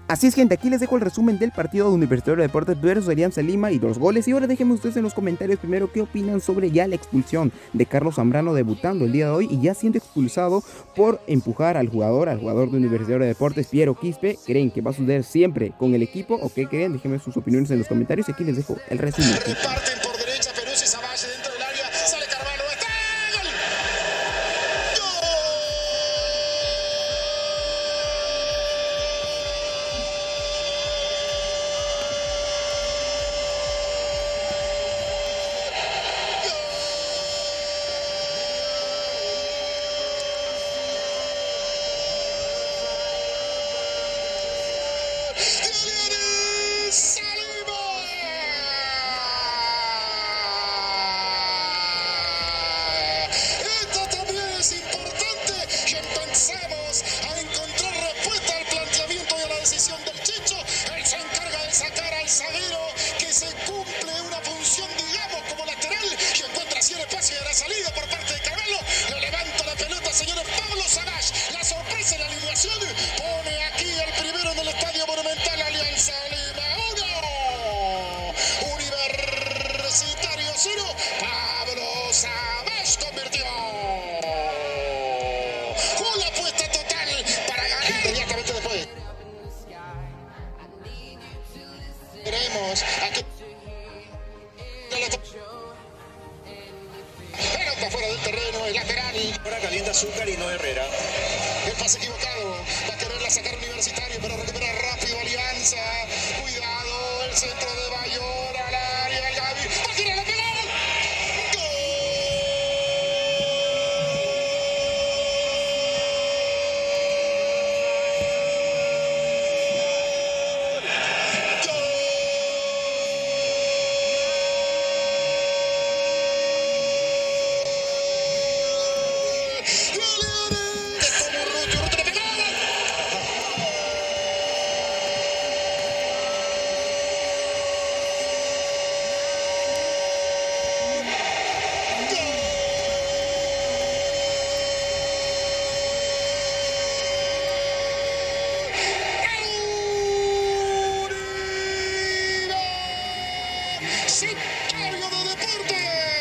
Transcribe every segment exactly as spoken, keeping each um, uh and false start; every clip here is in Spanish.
Así es, gente, aquí les dejo el resumen del partido de Universitario de Deportes versus Alianza Lima y los goles. Y ahora déjenme ustedes en los comentarios primero qué opinan sobre ya la expulsión de Carlos Zambrano debutando el día de hoy y ya siendo expulsado por empujar al jugador, al jugador de Universitario de Deportes, Piero Quispe. ¿Creen que va a suceder siempre con el equipo o qué creen? Déjenme sus opiniones en los comentarios y aquí les dejo el resumen. Reparten por derecha Peruzzi, Savalle dentro del área, sale Carvalho, ¡está! ¡Gol! A encontrar respuesta al planteamiento y a la decisión del Chicho. Él se encarga de sacar al zaguero que se cumple una función, digamos, como lateral y encuentra así el espacio de la salida por parte de Carvalho. Le levanta la pelota, señores. Pablo Savalle, la sorpresa en la alineación, pone aquí el primero en el Estadio Monumental. Alianza Lima uno, Universitario cero. Pablo Savalle convirtió. Veremos aquí. Pelota fuera del terreno, el lateral. Ahora calienta Azúcar y no Herrera. El pase equivocado. Va a quererla sacar Universitario, pero recupera rápido Alianza. Cuidado, el centro de Bayón al área. El Gaby. Va a tirar la pelota. Sicario de Deporte.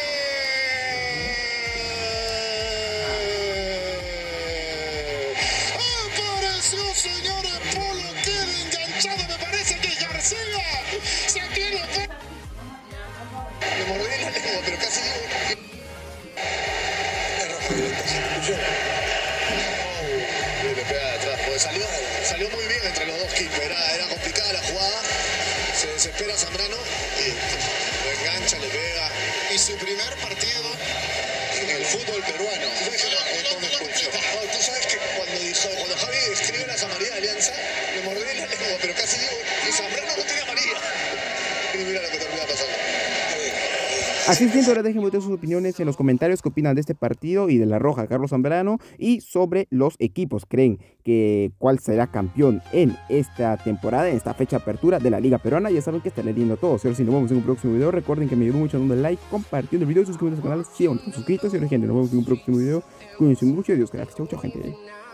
Apareció, señores, Polo, queda enganchado, me parece que es García. Se tiene que... Le mordí la lengua, pero casi digo... Es rojo violento, se escuchó. Oh, le pega de atrás, porque salió, salió muy bien entre los dos keepers. Era, era complicada la jugada. Se desespera Zambrano y lo engancha, le pega. Y su primer partido en el fútbol peruano. ¿Tú sabes que no, no, no, no, tú sabes que cuando, dijo, cuando Javi escribe las amarillas de Alianza, le mordí la lengua, pero casi digo que Zambrano no tiene amarilla. Y mira lo que termina pasando. Así es, gente, ahora déjenme sus opiniones en los comentarios, qué opinan de este partido y de la roja Carlos Zambrano y sobre los equipos. ¿Creen que cuál será campeón en esta temporada, en esta fecha de apertura de la Liga Peruana? Ya saben que están leyendo todos. Y ahora sí, nos vemos en un próximo video. Recuerden que me ayudó mucho dando like, compartiendo el video y suscribiéndose al canal si aún no están suscritos. Y ahora, gente, nos vemos en un próximo video. Cuídense mucho y adiós, gracias. Chau, chau, gente.